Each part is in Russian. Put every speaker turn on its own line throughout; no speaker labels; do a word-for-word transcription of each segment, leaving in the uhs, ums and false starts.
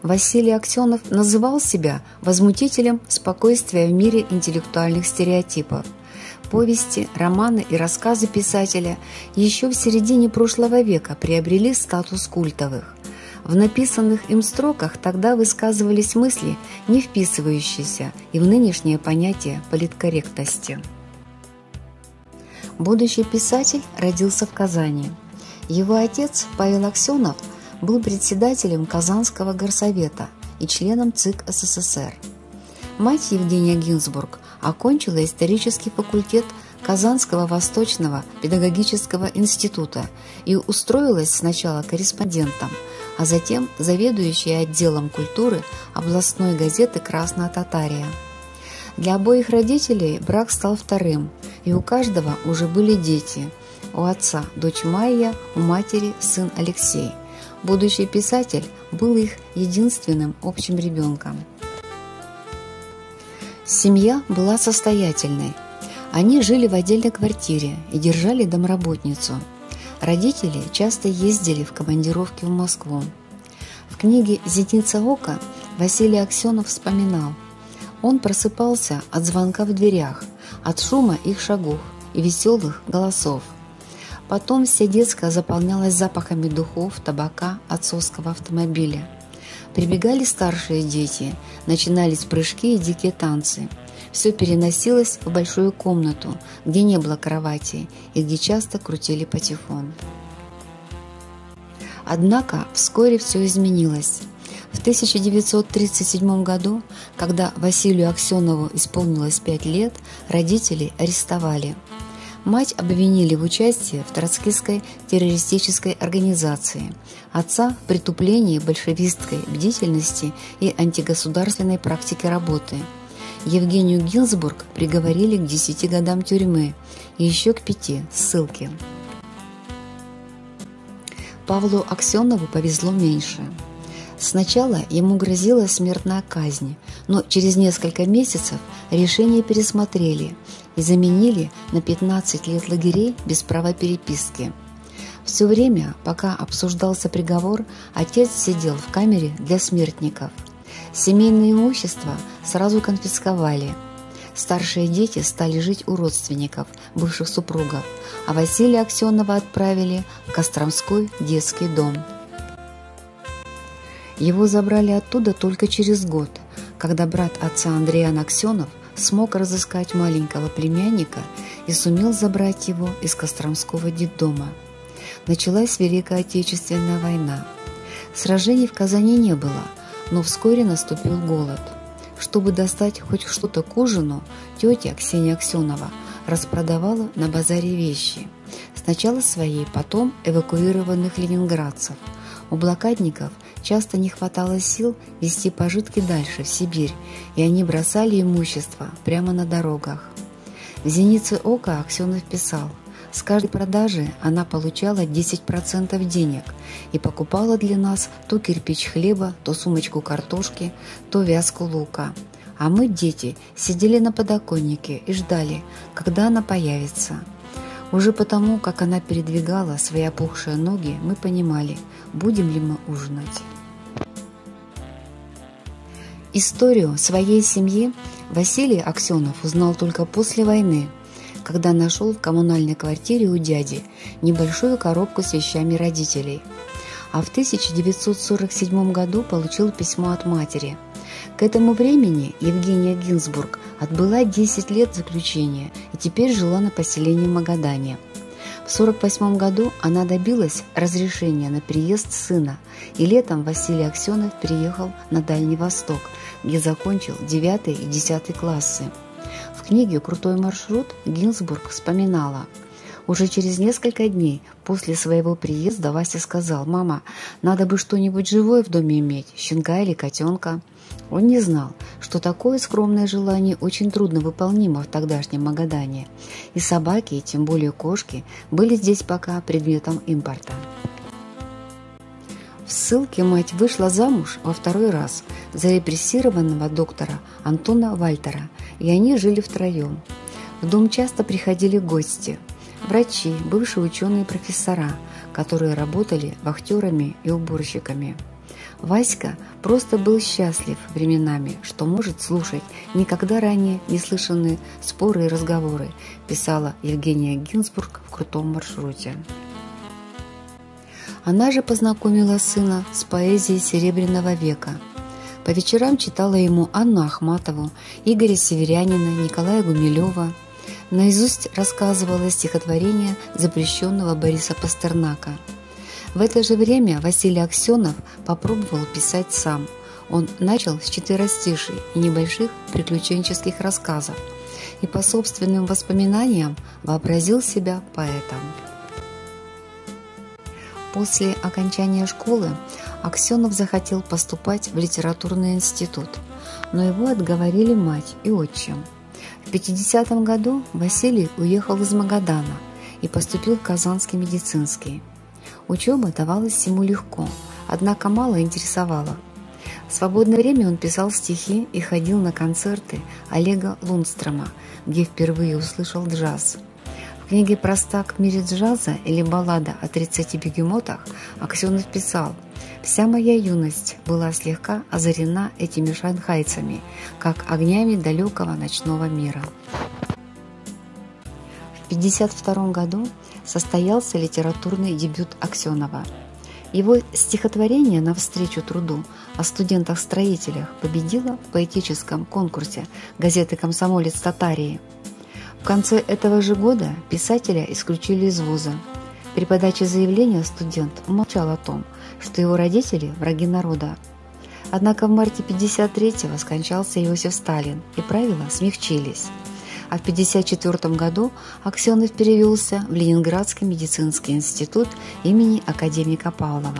Василий Аксенов называл себя возмутителем спокойствия в мире интеллектуальных стереотипов. Повести, романы и рассказы писателя еще в середине прошлого века приобрели статус культовых. В написанных им строках тогда высказывались мысли, не вписывающиеся и в нынешнее понятие политкорректности. Будущий писатель родился в Казани. Его отец, Павел Аксенов, был председателем Казанского горсовета и членом ЦИК СССР. Мать Евгения Гинзбург окончила исторический факультет Казанского Восточного педагогического института и устроилась сначала корреспондентом, а затем заведующей отделом культуры областной газеты «Красная Татария». Для обоих родителей брак стал вторым, и у каждого уже были дети. У отца дочь Майя, у матери сын Алексей. Будущий писатель был их единственным общим ребенком. Семья была состоятельной. Они жили в отдельной квартире и держали домработницу. Родители часто ездили в командировки в Москву. В книге «Зеница ока» Василий Аксенов вспоминал: он просыпался от звонка в дверях, от шума их шагов и веселых голосов. Потом вся детская заполнялась запахами духов, табака, отцовского автомобиля. Прибегали старшие дети, начинались прыжки и дикие танцы. Все переносилось в большую комнату, где не было кровати и где часто крутили патефон. Однако вскоре все изменилось. В тысяча девятьсот тридцать седьмом году, когда Василию Аксенову исполнилось пять лет, родителей арестовали. Мать обвинили в участии в троцкистской террористической организации, отца в притуплении большевистской бдительности и антигосударственной практики работы. Евгению Гинзбург приговорили к десяти годам тюрьмы и еще к пяти ссылки. Павлу Аксенову повезло меньше. Сначала ему грозила смертная казнь, но через несколько месяцев решение пересмотрели и заменили на пятнадцать лет лагерей без права переписки. Все время, пока обсуждался приговор, отец сидел в камере для смертников. Семейное имущество сразу конфисковали. Старшие дети стали жить у родственников, бывших супругов, а Василия Аксенова отправили в Костромской детский дом. Его забрали оттуда только через год, когда брат отца Андриан Аксенов смог разыскать маленького племянника и сумел забрать его из Костромского детдома. Началась Великая Отечественная война. Сражений в Казани не было, но вскоре наступил голод. Чтобы достать хоть что-то к ужину, тетя Ксения Аксенова распродавала на базаре вещи. Сначала свои, потом эвакуированных ленинградцев. У блокадников часто не хватало сил везти пожитки дальше, в Сибирь, и они бросали имущество прямо на дорогах. В «Зенице ока» Аксенов писал: с каждой продажи она получала десять процентов денег и покупала для нас то кирпич хлеба, то сумочку картошки, то вязку лука. А мы, дети, сидели на подоконнике и ждали, когда она появится. Уже потому, как она передвигала свои опухшие ноги, мы понимали, будем ли мы ужинать. Историю своей семьи Василий Аксенов узнал только после войны, когда нашел в коммунальной квартире у дяди небольшую коробку с вещами родителей. А в тысяча девятьсот сорок седьмом году получил письмо от матери. К этому времени Евгения Гинзбург отбыла десять лет заключения и теперь жила на поселении в Магадане. В сорок восьмом году она добилась разрешения на приезд сына, и летом Василий Аксенов переехал на Дальний Восток, где закончил девятый и десятый классы. В книге «Крутой маршрут» Гинзбург вспоминала: уже через несколько дней после своего приезда Вася сказал: «Мама, надо бы что-нибудь живое в доме иметь, щенка или котенка». Он не знал, что такое скромное желание очень трудно выполнимо в тогдашнем Магадане, и собаки, и тем более кошки, были здесь пока предметом импорта. В ссылке мать вышла замуж во второй раз за репрессированного доктора Антона Вальтера, и они жили втроем. В дом часто приходили гости – врачи, бывшие ученые и профессора, которые работали вахтерами и уборщиками. Васька просто был счастлив временами, что может слушать никогда ранее не слышанные споры и разговоры, писала Евгения Гинзбург в «Крутом маршруте». Она же познакомила сына с поэзией Серебряного века. По вечерам читала ему Анну Ахматову, Игоря Северянина, Николая Гумилева. Наизусть рассказывала стихотворение запрещенного Бориса Пастернака. В это же время Василий Аксенов попробовал писать сам. Он начал с четверостишей и небольших приключенческих рассказов и по собственным воспоминаниям вообразил себя поэтом. После окончания школы Аксенов захотел поступать в литературный институт, но его отговорили мать и отчим. В пятидесятом году Василий уехал из Магадана и поступил в Казанский медицинский. Учеба давалась ему легко, однако мало интересовала. В свободное время он писал стихи и ходил на концерты Олега Лундстрома, где впервые услышал джаз. В книге «Простак в мире джаза» или «Баллада о тридцати бегемотах» Аксенов писал: «Вся моя юность была слегка озарена этими шанхайцами, как огнями далекого ночного мира». В пятьдесят втором году состоялся литературный дебют Аксенова. Его стихотворение «Навстречу труду» о студентах-строителях победило в поэтическом конкурсе газеты «Комсомолец Татарии». В конце этого же года писателя исключили из вуза. При подаче заявления студент умолчал о том, что его родители – враги народа. Однако в марте пятьдесят третьего скончался Иосиф Сталин, и правила смягчились. А в пятьдесят четвёртом году Аксенов перевелся в Ленинградский медицинский институт имени академика Павлова.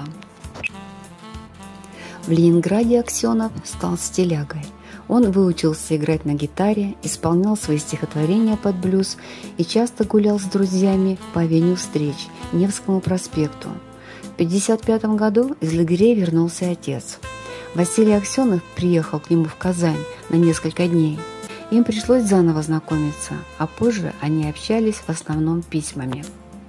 В Ленинграде Аксенов стал стилягой. Он выучился играть на гитаре, исполнял свои стихотворения под блюз и часто гулял с друзьями по авеню Встреч, Невскому проспекту. В пятьдесят пятом году из лагерей вернулся отец. Василий Аксенов приехал к нему в Казань на несколько дней. Им пришлось заново знакомиться, а позже они общались в основном письмами.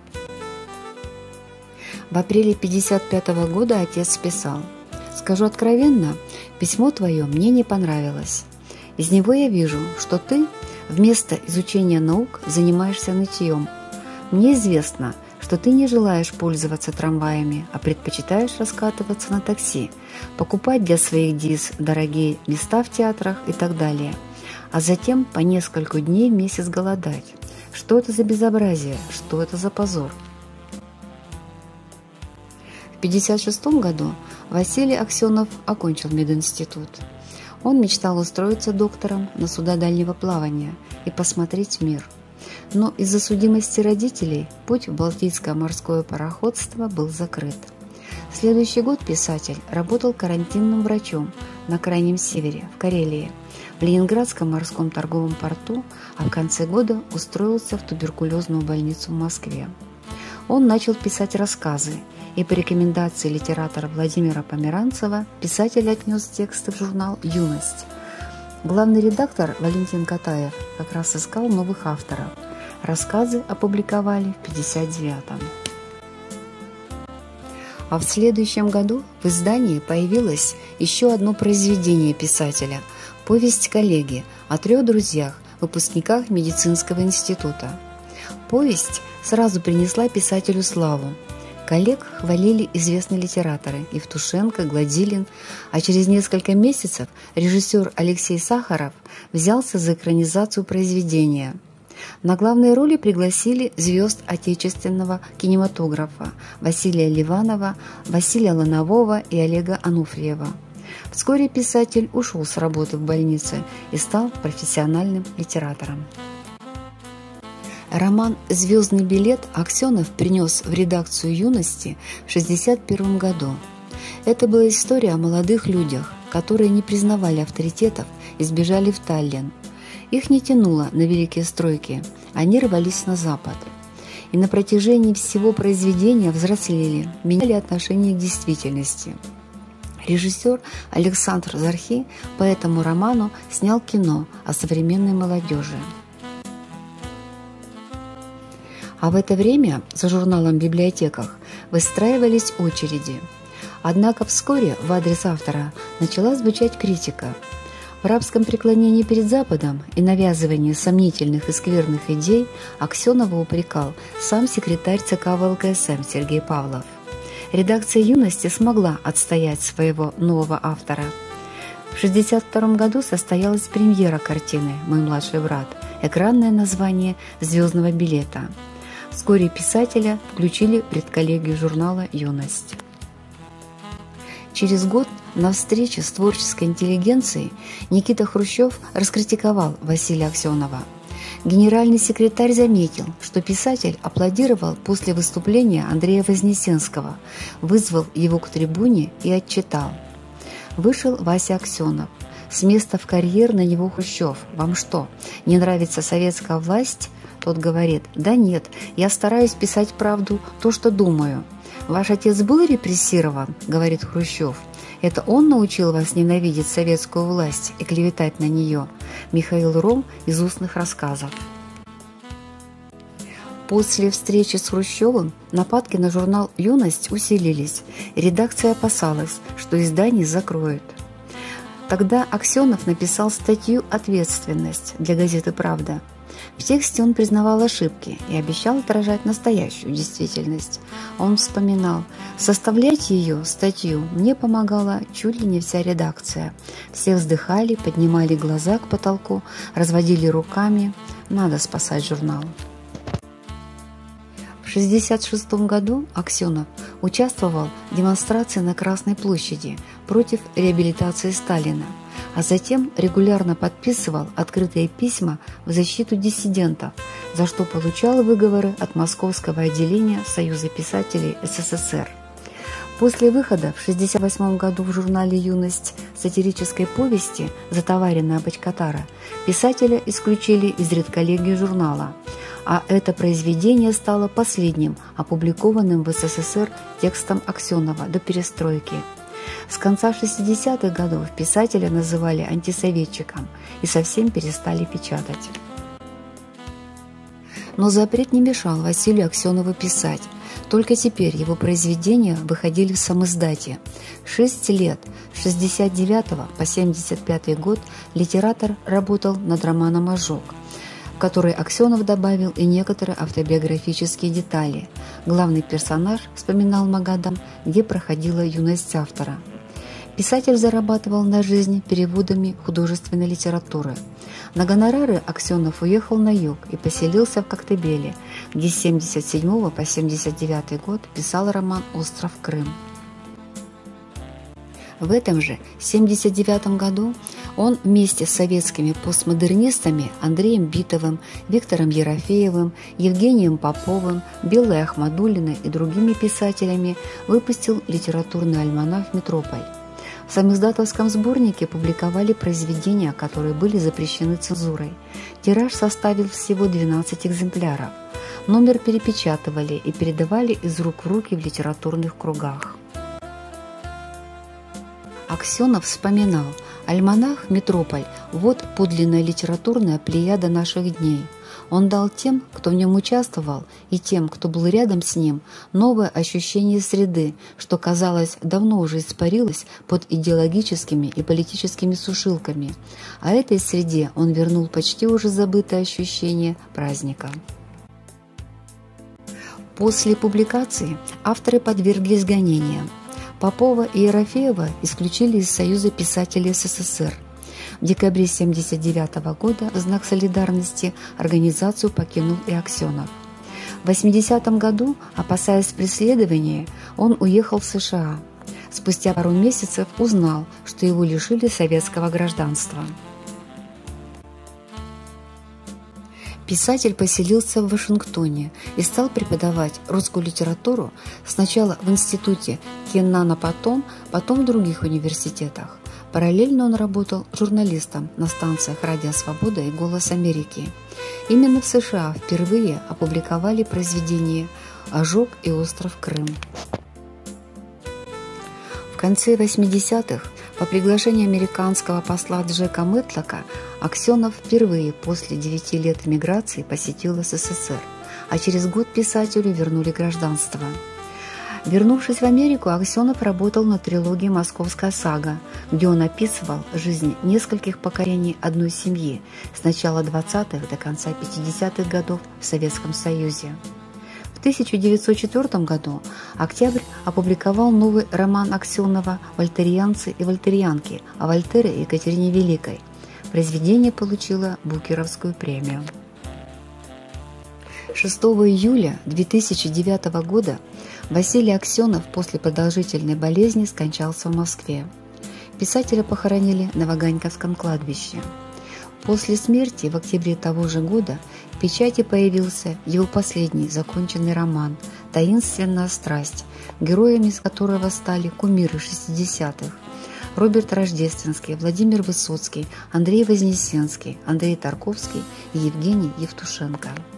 В апреле пятьдесят пятого года отец писал: «Скажу откровенно, письмо твое мне не понравилось. Из него я вижу, что ты вместо изучения наук занимаешься нытьем. Мне известно, что ты не желаешь пользоваться трамваями, а предпочитаешь раскатываться на такси, покупать для своих диз дорогие места в театрах и так далее, а затем по несколько дней в месяц голодать. Что это за безобразие? Что это за позор?» В пятьдесят шестом году Василий Аксенов окончил мединститут. Он мечтал устроиться доктором на суда дальнего плавания и посмотреть мир. Но из-за судимости родителей путь в Балтийское морское пароходство был закрыт. В следующий год писатель работал карантинным врачом на Крайнем Севере, в Карелии, в Ленинградском морском торговом порту, а в конце года устроился в туберкулезную больницу в Москве. Он начал писать рассказы, и по рекомендации литератора Владимира Померанцева писатель отнес тексты в журнал «Юность». Главный редактор Валентин Катаев как раз искал новых авторов. Рассказы опубликовали в пятьдесят девятом. А в следующем году в издании появилось еще одно произведение писателя – повесть «Коллеги» о трех друзьях, выпускниках медицинского института. Повесть сразу принесла писателю славу. Коллег хвалили известные литераторы – Евтушенко, Гладилин, а через несколько месяцев режиссер Алексей Сахаров взялся за экранизацию произведения. На главные роли пригласили звезд отечественного кинематографа Василия Ливанова, Василия Ланового и Олега Ануфриева. Вскоре писатель ушел с работы в больнице и стал профессиональным литератором. Роман «Звездный билет» Аксенов принес в редакцию «Юности» в шестьдесят первом году. Это была история о молодых людях, которые не признавали авторитетов и сбежали в Таллин. Их не тянуло на великие стройки, они рвались на запад. И на протяжении всего произведения взрослели, меняли отношение к действительности. Режиссер Александр Зархи по этому роману снял кино о современной молодежи. А в это время за журналом в библиотеках выстраивались очереди. Однако вскоре в адрес автора начала звучать критика. В рабском преклонении перед Западом и навязывании сомнительных и скверных идей Аксенова упрекал сам секретарь ЦК ВЛКСМ Сергей Павлов. Редакция «Юности» смогла отстоять своего нового автора. В шестьдесят втором году состоялась премьера картины «Мой младший брат», экранное название «Звездного билета». Вскоре писателя включили в редколлегию журнала «Юность». Через год на встрече с творческой интеллигенцией Никита Хрущев раскритиковал Василия Аксенова. Генеральный секретарь заметил, что писатель аплодировал после выступления Андрея Вознесенского, вызвал его к трибуне и отчитал. Вышел Вася Аксенов. С места в карьер на него Хрущев. «Вам что, не нравится советская власть?» Тот говорит: «Да нет, я стараюсь писать правду, то, что думаю». «Ваш отец был репрессирован?» – говорит Хрущев. «Это он научил вас ненавидеть советскую власть и клеветать на нее?» Михаил Ром из устных рассказов. После встречи с Хрущевым нападки на журнал «Юность» усилились. Редакция опасалась, что издание закроют. Тогда Аксенов написал статью «Ответственность» для газеты «Правда». В тексте он признавал ошибки и обещал отражать настоящую действительность. Он вспоминал: «Составлять ее, статью, мне помогала чуть ли не вся редакция. Все вздыхали, поднимали глаза к потолку, разводили руками. Надо спасать журнал». В шестьдесят шестом году Аксенов участвовал в демонстрации на Красной площади против реабилитации Сталина, а затем регулярно подписывал открытые письма в защиту диссидентов, за что получал выговоры от московского отделения Союза писателей СССР. После выхода в шестьдесят восьмом году в журнале «Юность» сатирической повести «Затоваренная бочкатара» писателя исключили из редколлегии журнала, а это произведение стало последним опубликованным в СССР текстом Аксенова до перестройки. С конца шестидесятых годов писателя называли антисоветчиком и совсем перестали печатать. Но запрет не мешал Василию Аксенову писать. Только теперь его произведения выходили в самиздате. Шесть лет, с шестьдесят девятого по семьдесят пятый год, литератор работал над романом «Ожог», в который Аксенов добавил и некоторые автобиографические детали. Главный персонаж вспоминал Магадан, где проходила юность автора. Писатель зарабатывал на жизнь переводами художественной литературы. На гонорары Аксенов уехал на юг и поселился в Коктебеле, где с семьдесят седьмого по семьдесят девятый год писал роман «Остров Крым». В этом же семьдесят девятом году он вместе с советскими постмодернистами Андреем Битовым, Виктором Ерофеевым, Евгением Поповым, Беллой Ахмадуллиной и другими писателями выпустил литературный альманах «Метрополь». В самиздатовском сборнике публиковали произведения, которые были запрещены цензурой. Тираж составил всего двенадцать экземпляров. Номер перепечатывали и передавали из рук в руки в литературных кругах. Аксенов вспоминал: «Альманах «Метрополь» – вот подлинная литературная плеяда наших дней. Он дал тем, кто в нем участвовал, и тем, кто был рядом с ним, новое ощущение среды, что, казалось, давно уже испарилось под идеологическими и политическими сушилками. А этой среде он вернул почти уже забытое ощущение праздника». После публикации авторы подверглись гонениям. Попова и Ерофеева исключили из Союза писателей СССР. В декабре тысяча девятьсот семьдесят девятого года в знак солидарности организацию покинул и Аксенов. В восьмидесятом году, опасаясь преследования, он уехал в США. Спустя пару месяцев узнал, что его лишили советского гражданства. Писатель поселился в Вашингтоне и стал преподавать русскую литературу сначала в институте Кеннана Потом, потом в других университетах. Параллельно он работал журналистом на станциях «Радио Свобода» и «Голос Америки». Именно в США впервые опубликовали произведения «Ожог» и «Остров Крым». В конце восьмидесятых по приглашению американского посла Джека Мэтлока Аксенов впервые после девяти лет эмиграции посетил СССР, а через год писателю вернули гражданство. Вернувшись в Америку, Аксенов работал над трилогией «Московская сага», где он описывал жизнь нескольких поколений одной семьи с начала двадцатых до конца пятидесятых годов в Советском Союзе. В тысяча девятьсот четвёртом году Октябрь опубликовал новый роман Аксенова «Вольтерианцы и вольтерианки» о Вольтере и Екатерине Великой. Произведение получило Букеровскую премию. шестого июля две тысячи девятого года Василий Аксенов после продолжительной болезни скончался в Москве. Писателя похоронили на Ваганьковском кладбище. После смерти в октябре того же года в печати появился его последний законченный роман «Таинственная страсть», героями из которого стали кумиры шестидесятых – Роберт Рождественский, Владимир Высоцкий, Андрей Вознесенский, Андрей Тарковский и Евгений Евтушенко.